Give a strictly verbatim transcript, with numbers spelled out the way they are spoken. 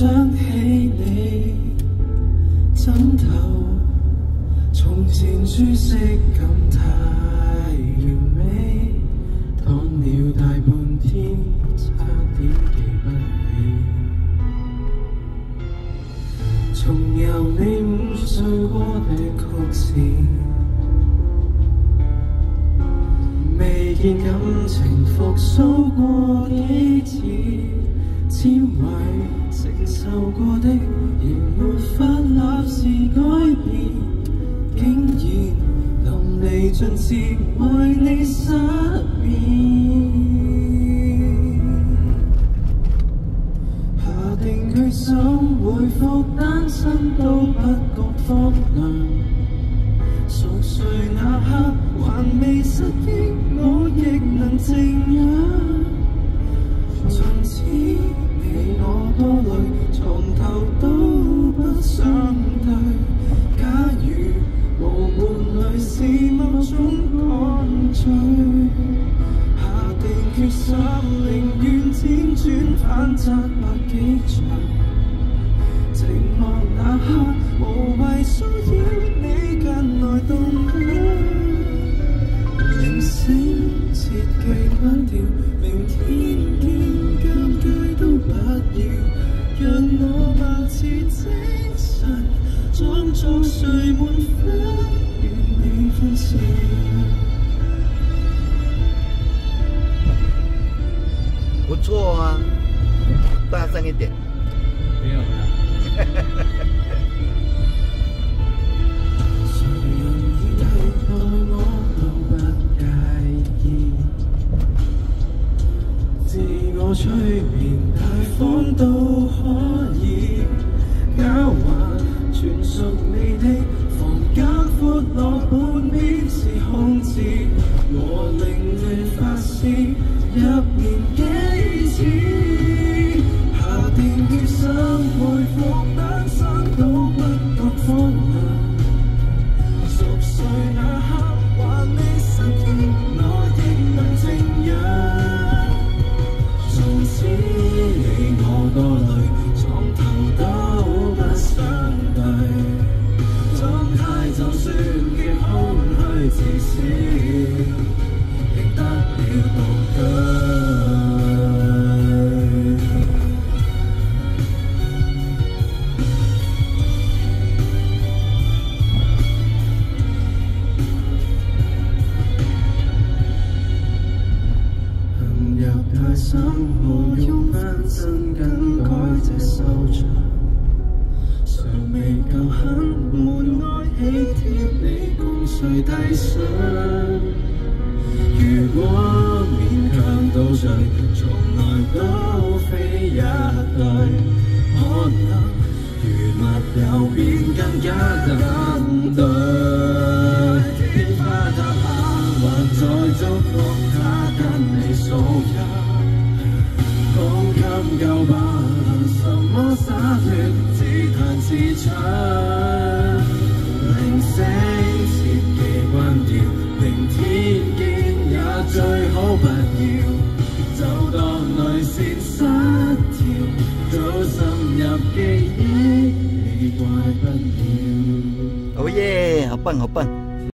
想起你枕頭，從前珠色感太完美，躺了大半天，差點記不起。重遊你午睡過的曲線，未見感情復甦過幾次。纖維承受過的，仍沒法立時改變，竟然淋漓盡致為你失眠。下定決心回復單身都不覺荒涼，熟睡那刻還未失憶，我亦能靜養。從此你我多累，床頭都不想對。假如無門淚是某種乾脆，下定決心寧願輾轉反側百幾場。寂寞那刻無謂騷擾你近來動向，鈴聲切記關掉，明天見。不要讓我保持精神，裝作睡滿分，與你分享。 不錯啊，大聲一點。 沒有啦。誰人已替代我都不介意，自我催眠。方都可以交還，全屬你的房間闊落半邊是空置，和凌亂發洩入眠幾次，下定決心回復單身都不覺荒涼，熟睡那刻還未失憶，我亦能靜養。從此你我多累，床頭都不相對，狀態就算極空虛，至少贏得了獨居。陷入太深，無用翻身更改這收場，尚未夠狠，門外喜帖你共誰遞上？如果勉強到醉，從來都非一對，可能如密友便更加登對。天花塌下，還在祝福他跟你數日。講給夠吧，什麼灑脱，自彈自唱。鈴聲切記關掉，明天見也最好不要，就當淚腺失調，早滲入記憶，你怪不了。 哦耶，好棒好棒！